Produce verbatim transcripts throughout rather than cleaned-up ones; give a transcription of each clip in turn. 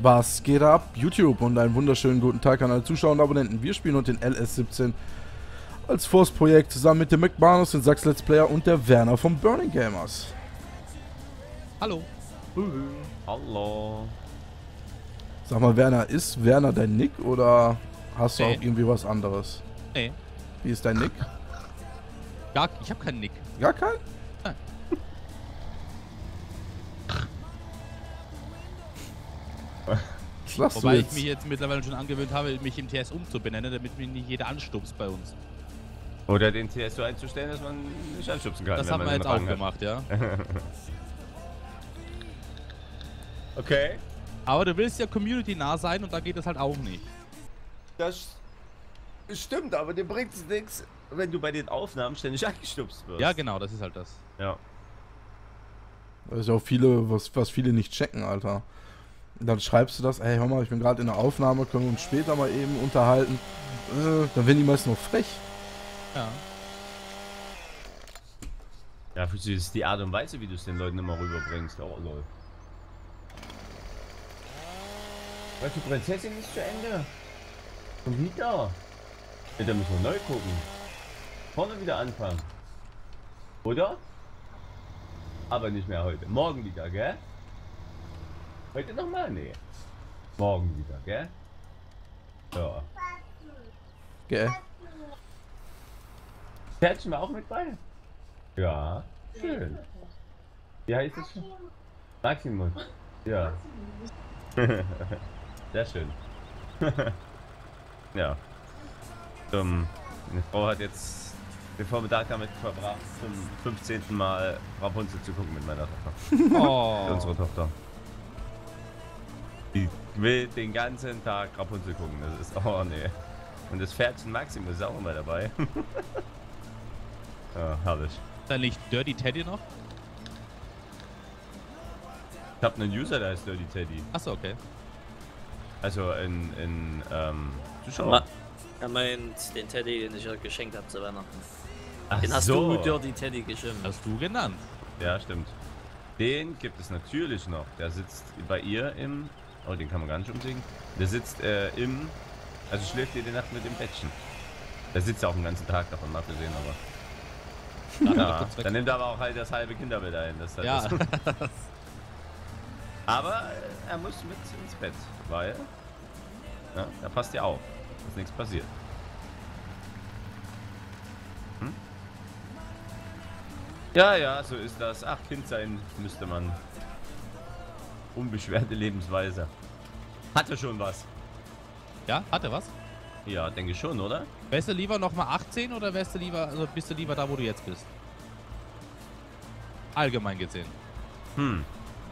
Was geht ab? YouTube und einen wunderschönen guten Tag an alle Zuschauer und Abonnenten. Wir spielen heute den L S siebzehn als Force-Projekt zusammen mit dem McManus, den Sachs Let's Player und der Werner vom Burning Gamers. Hallo. Mhm. Hallo. Sag mal, Werner, ist Werner dein Nick oder hast du Nee. auch irgendwie was anderes? Nee, Wie ist dein Nick? gar, ich habe keinen Nick. Gar kein? Nein. Was lachst Wobei du ich jetzt? mich jetzt mittlerweile schon angewöhnt habe, mich im T S umzubenennen, damit mich nicht jeder anstupst bei uns. Oder den T S so einzustellen, dass man nicht anschubsen kann. Das wenn haben man wir den jetzt auch Rang hat. gemacht, ja. Okay. Aber du willst ja community-nah sein und da geht das halt auch nicht. Das stimmt, aber dir bringt es nichts, wenn du bei den Aufnahmen ständig angestupst wirst. Ja, genau, das ist halt das. Ja. Das ist ja auch viele, was, was viele nicht checken, Alter. Und dann schreibst du das, ey, hör mal, ich bin gerade in der Aufnahme, können wir uns später mal eben unterhalten. Äh, dann werden die meist noch frech. Ja. Ja, für sie ist die Art und Weise, wie du es den Leuten immer rüberbringst. Oh, lol. Was, die Prinzessin ist zu Ende? Schon wieder? Ja, da müssen wir neu gucken. Vorne wieder anfangen. Oder? Aber nicht mehr heute. Morgen wieder, gell? Heute nochmal? Nee. Morgen wieder, gell? Ja. Gell? Pferdchen war auch mit bei? Ja. Schön. Wie heißt es schon? Maximus. Ja. Sehr schön. Ja. Ähm, meine Frau hat jetzt den Vormittag damit verbracht, zum fünfzehnten Mal Rapunzel zu gucken mit meiner Tochter. Oh. Unsere Tochter. Die will den ganzen Tag Rapunzel gucken. Das ist, oh nee. Und das Pferdchen Maximus ist auch immer dabei. Ja, herrlich. Dann nicht Dirty Teddy noch? Ich habe einen User, der heißt Dirty Teddy. Achso, okay. Also in, in ähm, Zuschauer. Ma- Er meint den Teddy, den ich ja geschenkt habe zu Weihnachten. Ach Den hast so. du Dirty Teddy geschimpft. Hast du genannt. Ja, stimmt. Den gibt es natürlich noch. Der sitzt bei ihr im... Oh, den kann man gar nicht umsingen. Der sitzt äh, im... Also schläft jede Nacht mit dem Bettchen. Der sitzt ja auch den ganzen Tag, davon mal gesehen, aber... Ja, dann nimmt er aber auch halt das halbe Kinderbild ein. Das ist halt Ja. das. Aber äh, er muss mit ins Bett, weil... Ja, da passt ja auf, dass nichts passiert. Hm? Ja, ja, so ist das. Ach, Kind sein müsste man. Unbeschwerte Lebensweise. Hatte schon was. Ja, hatte was? Ja, denke schon, oder? Wärst du lieber nochmal achtzehn oder wärst du lieber, also bist du lieber da, wo du jetzt bist? Allgemein gesehen. Hm.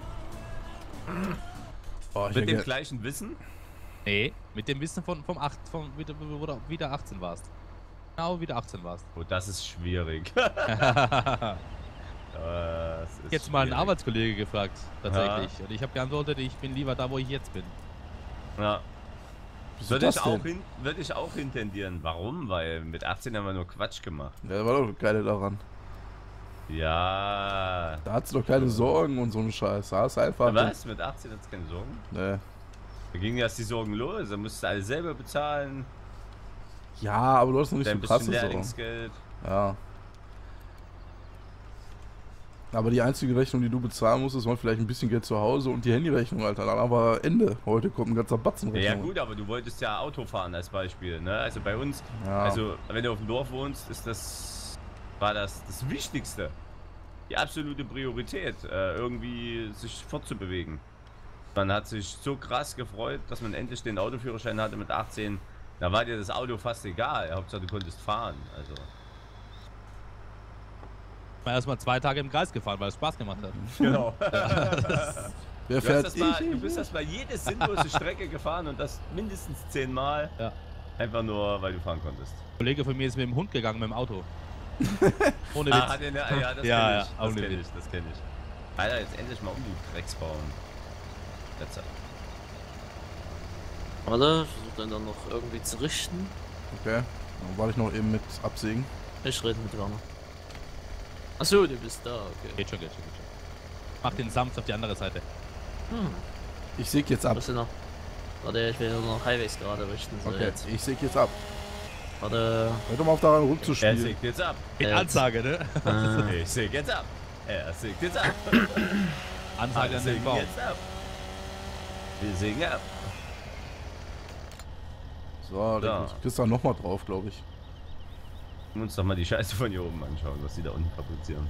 Boah, ich Mit dem denke, gleichen Wissen? Nee, mit dem Wissen von vom acht, von wieder, wo du wieder achtzehn warst. Genau, wieder achtzehn warst. Oh, das ist schwierig. Das ist Jetzt mal einen schwierig. Arbeitskollege gefragt, tatsächlich. Und ich habe geantwortet, ich bin lieber da, wo ich jetzt bin. Ja. wieso Würde das ich, auch denn? hin, würde ich auch hintendieren. Warum? Weil mit achtzehn haben wir nur Quatsch gemacht. Ja, war doch das Geile daran. Ja. Da hat's doch keine Sorgen und so einen Scheiß. Da hast du einfach... Was? Mit achtzehn hat es keine Sorgen? Nee. Da gingen erst die Sorgen los. Da musst du alles selber bezahlen. Ja, aber du hast noch nicht Dein so krasse bisschen Sorgen. Lehrlingsgeld. Ja. Aber die einzige Rechnung, die du bezahlen musst, ist mal vielleicht ein bisschen Geld zu Hause und die Handyrechnung, Alter. Dann aber Ende. Heute kommt ein ganzer Batzen Ja, Rechnung. gut, aber du wolltest ja Auto fahren als Beispiel, ne? Also bei uns, Ja. also wenn du auf dem Dorf wohnst, ist das, war das das Wichtigste. Die absolute Priorität, äh, irgendwie sich fortzubewegen. Man hat sich so krass gefreut, dass man endlich den Autoführerschein hatte mit achtzehn. Da war dir das Auto fast egal. Hauptsache du konntest fahren. Also. Ich bin erstmal zwei Tage im Kreis gefahren, weil es Spaß gemacht hat. Genau. Wer Du, hast fährt das mal, du bist das mal jede sinnlose Strecke gefahren und das mindestens zehnmal. Ja. Einfach nur, weil du fahren konntest. Ein Kollege von mir ist mit dem Hund gegangen mit dem Auto. Ohne Witz. Ah, hat er eine, ja, das Ja, kenne ja, ich. ohne Das kenne Witz. ich, das kenne ich. Alter, jetzt endlich mal um die Drecksbauen. Letzter. Warte, ich versuche den dann noch irgendwie zu richten. Okay. Dann warte ich noch eben mit Absägen. Ich rede mit Werner. Achso, du bist da, okay. Geht schon, geht schon, geht schon. Mach den sanft auf die andere Seite. Hm. Ich säg jetzt ab. Was ist noch? Warte, ich will nur noch Highways gerade richten. So Okay, jetzt. ich säg jetzt ab. Warte. Hör doch mal auf daran Er rumzuspielen. sägt jetzt ab. Mit Äh, Ansage, ne? Äh, Ich säg jetzt ab. Er sägt jetzt ab. Ansage Wir an den sägen Baum. jetzt ab. Wir sägen ab. So, da So. kriegst du dann nochmal drauf, glaube ich. Wir uns doch mal die Scheiße von hier oben anschauen, was die da unten fabrizieren.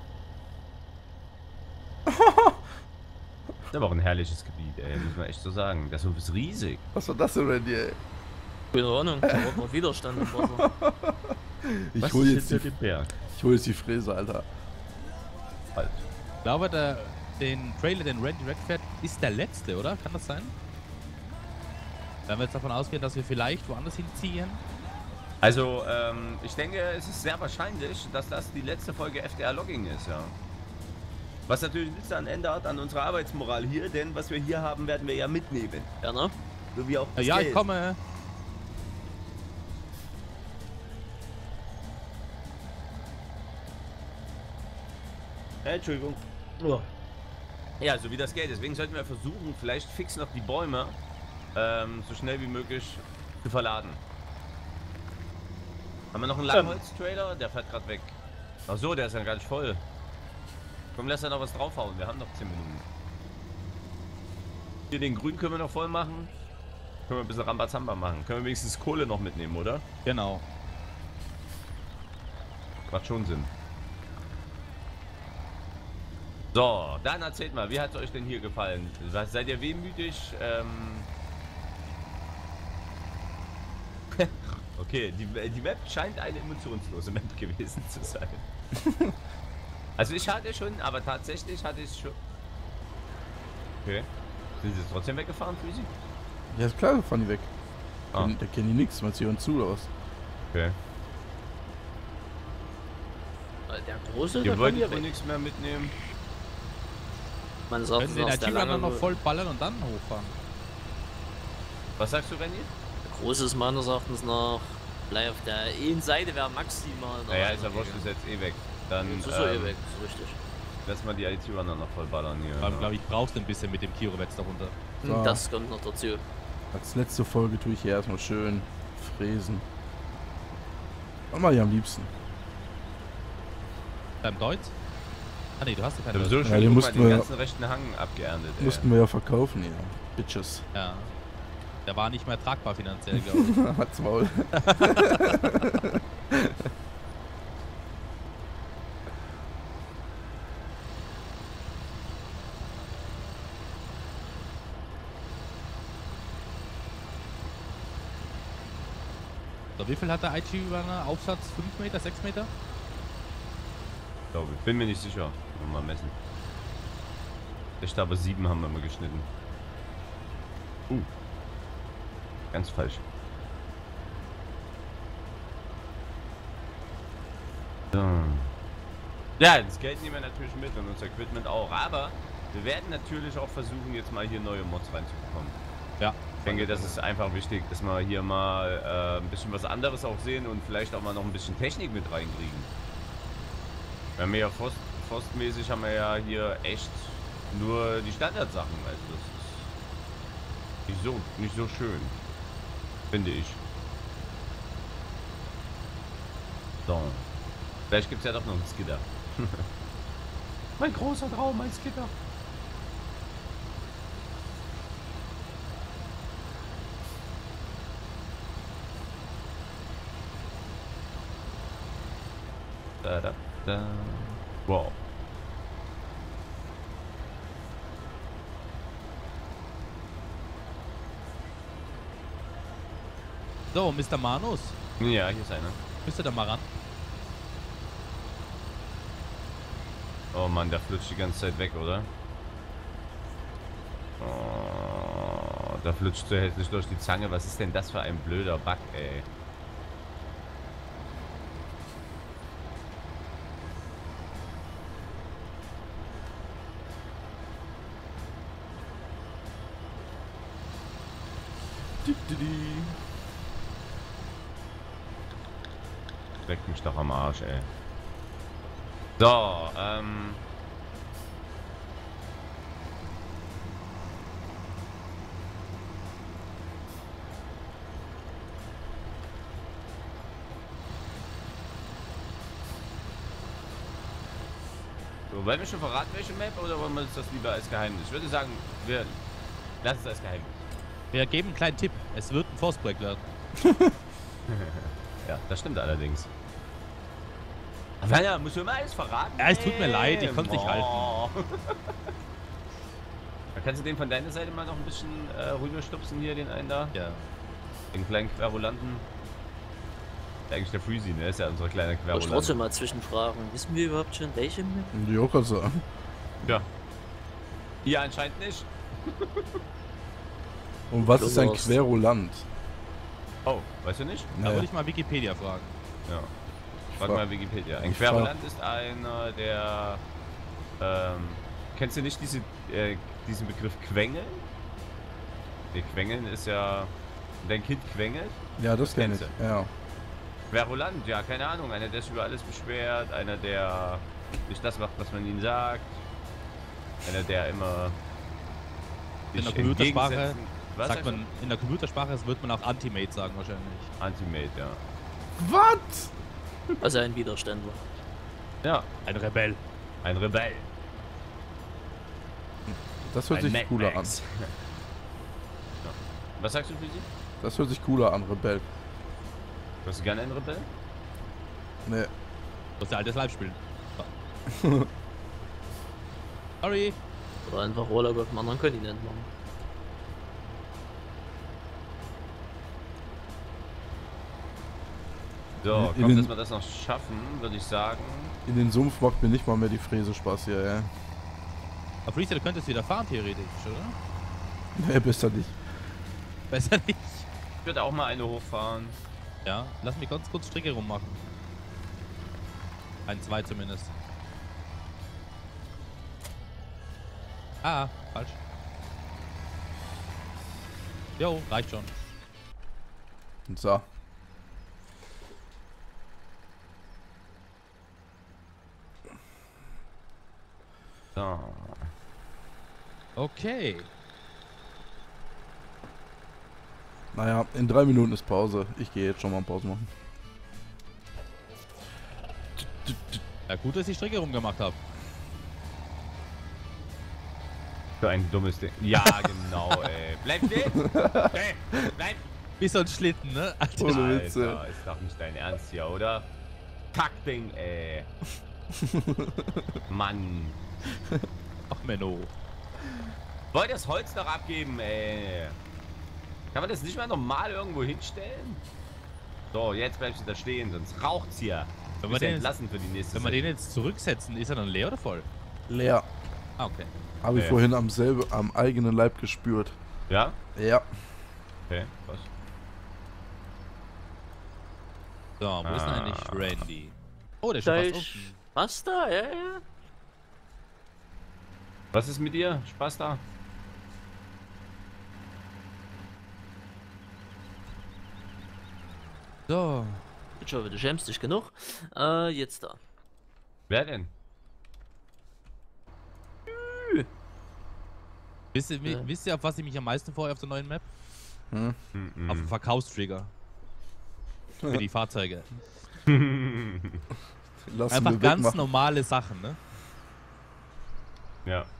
Das ist aber auch ein herrliches Gebiet, ey, muss man echt so sagen. Das Hof ist riesig. Was war das denn, Randy, ey? Keine Ahnung, da war noch Widerstand im Wasser. Ich Was hol ist jetzt, hinter die, dem Berg? ich hol jetzt die Fräse, Alter. Halt. Ich glaube, der, den Trailer, den Randy Red fährt, ist der letzte, oder? Kann das sein? Wenn wir jetzt davon ausgehen, dass wir vielleicht woanders hinziehen. Also, ähm, ich denke, es ist sehr wahrscheinlich, dass das die letzte Folge F D R Logging ist, ja. Was natürlich nichts daran ändert, an unserer Arbeitsmoral hier, denn was wir hier haben, werden wir ja mitnehmen. Ja, ne? So wie auch das Ja, Geld. ich komme. Äh, Entschuldigung. Oh. Ja, so wie das Geld. Deswegen sollten wir versuchen, vielleicht fix noch die Bäume ähm, so schnell wie möglich zu verladen. Haben wir noch einen Langholz-Trailer? Der fährt gerade weg. Ach so, der ist ja gar nicht voll. Komm, lass da noch was draufhauen. Wir haben noch zehn Minuten. Hier den Grün können wir noch voll machen. Können wir ein bisschen Rambazamba machen. Können wir wenigstens Kohle noch mitnehmen, oder? Genau. Macht schon Sinn. So, dann erzählt mal, wie hat es euch denn hier gefallen? Seid ihr wehmütig? Ähm okay, die, die Map scheint eine emotionslose Map gewesen zu sein. Also ich hatte schon, aber tatsächlich hatte ich schon... Okay. Sind sie jetzt trotzdem weggefahren, Füsi? Ja, ist klar, fahren die weg. Ah. Da kennen die nichts, man sieht zu aus. Okay. Der große, Ihr der wollt kann hier wohl weg. nichts mehr mitnehmen? Man sagt, Können den das ist der I T-Runner lange... noch voll ballern und dann hochfahren. Was sagst du, Renny? Der große ist meines Erachtens nach... Bleib auf der Innenseite wäre maximal... Naja, ist ja wurscht, ist jetzt eh weg. Dann Das ist so eh ähm, weg, das ist richtig. lass mal die I T-Runner noch voll ballern hier. Vor allem, glaube ich, brauchst du ein bisschen mit dem Kilometz darunter. So. Das kommt noch dazu. Als letzte Folge tue ich hier erstmal schön fräsen. Und mal hier am liebsten. Beim Deutsch? Ah ne, du hast ja Wir keinen haben Deutsch. so Ja, schon die guck mal, mussten den wir- ganzen rechten Hang abgeerntet. ey. Mussten wir ja verkaufen hier. Bitches. Ja. Der war nicht mehr tragbar finanziell, glaube ich. Hat's Maul. So, wie viel hat der I T-Runner? Aufsatz fünf Meter, sechs Meter? Glaube ich. Bin mir nicht sicher. Mal messen. Ich glaube sieben haben wir mal geschnitten. Uh. Ganz falsch. So. Ja, das Geld nehmen wir natürlich mit und unser Equipment auch. Aber wir werden natürlich auch versuchen, jetzt mal hier neue Mods reinzubekommen. Ja. Ich denke, das ist einfach wichtig, dass wir hier mal äh, ein bisschen was anderes auch sehen und vielleicht auch mal noch ein bisschen Technik mit reinkriegen. Wir haben ja Forst, forstmäßig haben wir ja hier echt nur die Standardsachen. Also das ist nicht so, nicht so schön, finde ich. So. Vielleicht gibt es ja doch noch einen Skidder. Mein großer Traum, ein Skidder. Da, da, da. Wow. So, Mister Manus. Ja, hier ist einer. Bist du da mal ran? Oh Mann, der flutscht die ganze Zeit weg, oder? Oh, der flutscht so hässlich durch die Zange. Was ist denn das für ein blöder Bug, ey? Leck mich doch am Arsch, ey. So, ähm... So, wollen wir schon verraten, welche Map, oder wollen wir uns das lieber als Geheimnis? Ich würde sagen, wir lassen es als Geheimnis. Wir geben einen kleinen Tipp. Es wird ein Force-Projekt werden. Ja, das stimmt allerdings. Aber ja, musst du immer alles verraten? Ja, es tut mir leid, ich konnte es nicht halten. Da kannst du den von deiner Seite mal noch ein bisschen äh, rüberstupsen hier, den einen da. Ja. Den kleinen Querulanten. Eigentlich der Freezy, ne? Ist ja unser kleiner Ich Querulant. trotzdem mal zwischenfragen. Wissen wir überhaupt schon, welche Map? Die auch gerade sagen. Ja. Ihr anscheinend nicht. Und was Du ist ein warst- Querulant? Oh, weißt du nicht? Da Nee. würde ich mal Wikipedia fragen. Ja. Frag Fra- mal Wikipedia. Ein Ich Querulant ist einer, der. Ähm, kennst du nicht diese, äh, diesen Begriff Quengeln? Der Quengeln ist ja. Dein Kind quengelt? Ja, das kenne kennst ich. Ja. Querulant, ja, keine Ahnung. Einer, der sich über alles beschwert. Einer, der nicht das macht, was man ihm sagt. Einer, der immer. In der sich Computersprache entgegensetzen- Was Sagt sagst man in der Computersprache, das wird man auch Anti-Mate sagen wahrscheinlich. du? Anti-Mate, ja. Was? Also ein Widerständler. Ja, Ein Rebell. ein Rebell. Das hört Ein sich Mad cooler an. Max. Ja. Was sagst du für sie? Das hört sich cooler an, Rebell. Hast du gerne einen Rebell? Nee. Du musst ja altes Live spielen. So. Sorry. Oder einfach Urlaub auf einem anderen Kontinent machen. So, In komm, den- dass wir das noch schaffen, würde ich sagen. In den Sumpf macht mir nicht mal mehr die Fräse Spaß hier, ey. Auf Freestyle könntest du wieder fahren, theoretisch, oder? Nee, besser nicht. Besser nicht. Ich würde auch mal eine hochfahren. Ja, lass mich ganz kurz Strecke rummachen. Ein, zwei zumindest. Ah, falsch. Jo, reicht schon. So. So. Okay. Naja, in drei Minuten ist Pause. Ich gehe jetzt schon mal Pause machen. Ja, gut, dass ich die Strecke rumgemacht habe. So ein dummes Ding. Ja, genau, ey. Bleib stehen! Hey, bleib! Wie so ein Schlitten, ne? Alter. Ohne Witze. Alter, ist doch nicht dein Ernst hier, oder? Kackding, ey. Mann. Ach, Menno. Wollt ihr das Holz noch abgeben, ey? Kann man das nicht mal normal irgendwo hinstellen? So, jetzt bleibst du da stehen, sonst raucht's hier. Wenn Wir wir, den entlassen für die nächste wenn wir den Session. jetzt zurücksetzen, ist er dann leer oder voll? Leer. Ah, okay. Habe ich Nee. vorhin am selbe, am eigenen Leib gespürt. Ja? Ja. Okay, was? So, wo ist denn Ah. eigentlich Randy? Oh, der ist Da schon fast ist unten. was da? Ja, ja. Was ist mit dir? Spaß da? So. Ich hoffe, du schämst dich genug. Äh, jetzt da. Wer denn? Wisst ihr, Ja. wisst ihr, auf was ich mich am meisten freue auf der neuen Map? Hm. Mhm. Auf den Verkaufstrigger. Für die Fahrzeuge. Lassen Einfach wir ganz wegmachen. normale Sachen, ne? Ja.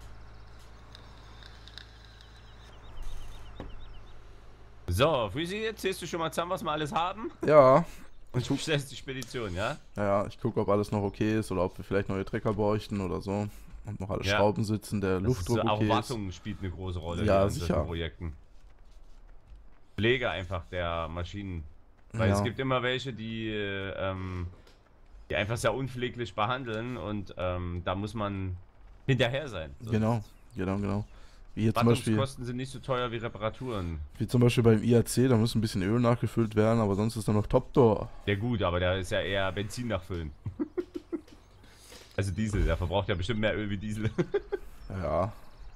So, Freezy, jetzt zählst du schon mal zusammen, was wir alles haben? Ja. Und Ich du guck, stellst die Spedition, ja? ja, ich gucke, ob alles noch okay ist oder ob wir vielleicht neue Trecker bräuchten oder so. Und noch alle Ja. Schrauben sitzen, der Das Luftdruck ist, so okay ist. Erwartung spielt eine große Rolle Ja, in solchen sicher. Projekten. Pflege einfach der Maschinen. Weil Ja. es gibt immer welche, die, äh, ähm, die einfach sehr unpfleglich behandeln und ähm, da muss man hinterher sein. So. Genau, genau, genau. Wie hier zum Beispiel, Wartungskosten sind nicht so teuer wie Reparaturen. wie zum Beispiel beim I A C, da muss ein bisschen Öl nachgefüllt werden, aber sonst ist da noch Top-Door. Ja gut, aber da ist ja eher Benzin nachfüllen. Also Diesel, der verbraucht ja bestimmt mehr Öl wie Diesel. Ja.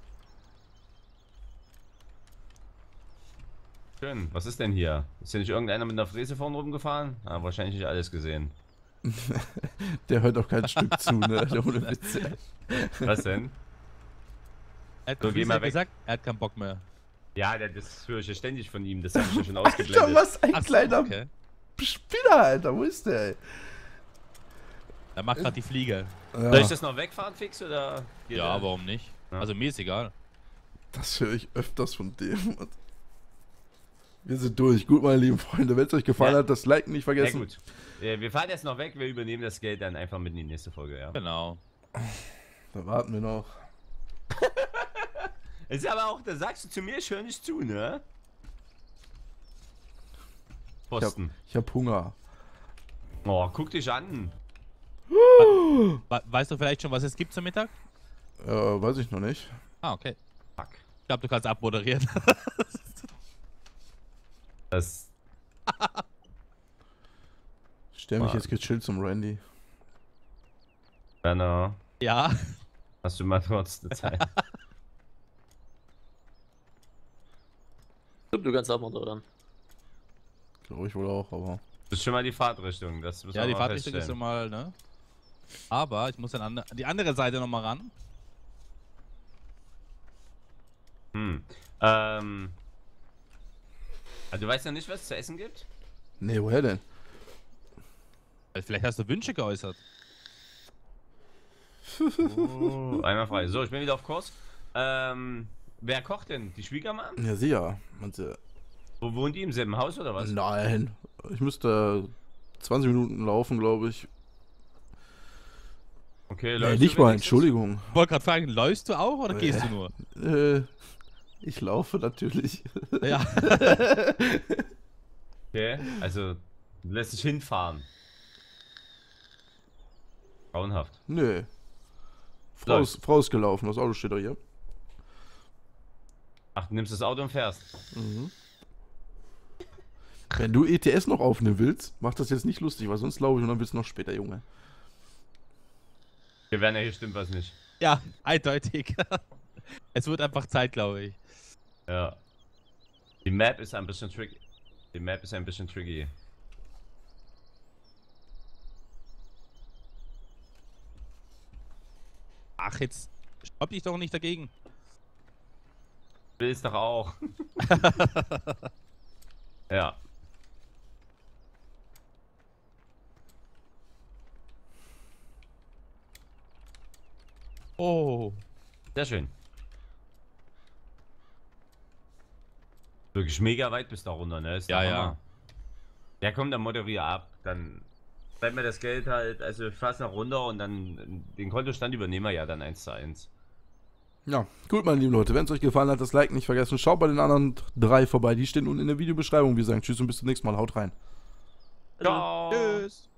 Schön, was ist denn hier? Ist hier nicht irgendeiner mit einer Fräse vorne rumgefahren? Ah, wahrscheinlich nicht alles gesehen. Der hört auch kein Stück zu, ne? Ohne Witze. Was denn? Er hat So, geh so, mal hat weg. gesagt, er hat keinen Bock mehr. Ja, der, das höre ich ja ständig von ihm, das habe ich ja schon Alter, ausgeblendet. was ein Ach so, kleiner okay. Spinner, Alter. Wo ist der, ey? Er macht gerade die Fliege. Ja, Soll ich das noch wegfahren, fix, oder? geht Ja, das? warum nicht? Ja. Also mir ist egal. das höre ich öfters von dem. Wir sind durch. Gut, meine lieben Freunde, wenn es euch gefallen Ja. hat, das Like nicht Ja vergessen. gut. Äh, Wir fahren jetzt noch weg, wir übernehmen das Geld dann einfach mit in die nächste Folge, ja. Genau. Da warten wir noch. Es ist aber auch, da sagst du zu mir, ich höre nicht zu, ne? Ich hab, Posten. ich hab Hunger. Oh, guck dich an. We weißt du vielleicht schon, was es gibt zum Mittag? Äh, weiß ich noch nicht. Ah, okay. Fuck. Ich glaube, du kannst abmoderieren. Das. Ich stell mich Mann. jetzt gechillt zum Randy. Werner, Ja. hast du mal kurz eine Zeit? Du kannst auch moderieren. Glaube ich wohl auch, aber. Das ist schon mal die Fahrtrichtung. Das müssen Ja, wir die mal Fahrtrichtung ist feststellen. immer, ne? Aber ich muss dann an die andere Seite nochmal ran. Hm. Ähm. Also, du weißt noch nicht, was es zu essen gibt? Nee, woher denn? Vielleicht hast du Wünsche geäußert. Oh, einmal frei. So, ich bin wieder auf Kurs. Ähm. Wer kocht denn? Die Schwiegermann? Ja, sie ja. Meinst du? Wo wohnt die? Im selben Haus oder was? Nein. Ich müsste zwanzig Minuten laufen, glaube ich. Okay, Nee, läufst nicht du mal, wenigstens? Entschuldigung. Ich wollte gerade fragen, läufst du auch oder gehst du nur? Äh, ich laufe natürlich. Ja. Okay, also du lässt dich hinfahren. Grauenhaft. Nö. Frau ist, Frau ist gelaufen, das Auto steht doch hier. Ach, du nimmst das Auto und fährst. Wenn du E T S noch aufnehmen willst, mach das jetzt nicht lustig, weil sonst laufe ich und dann wird's noch später, Junge. Wir werden ja hier stimmt was nicht. Ja, eindeutig. Es wird einfach Zeit, glaube ich. Ja. Die Map ist ein bisschen tricky. Die Map ist ein bisschen tricky. Ach, jetzt stopp dich doch nicht dagegen. Willst doch auch. Ja. Oh. Sehr schön. Wirklich mega weit bis da runter, ne? Ist Ja, der ja. Hammer. Ja, komm, dann moderier ab. Dann bleibt mir das Geld halt, also ich fahr's nach runter und dann den Kontostand übernehmen wir ja dann eins zu eins. Ja, gut, meine lieben Leute, wenn es euch gefallen hat, das Like nicht vergessen. Schaut bei den anderen drei vorbei, die stehen unten in der Videobeschreibung. Wir sagen Tschüss und bis zum nächsten Mal. Haut rein. Ciao! Tschüss.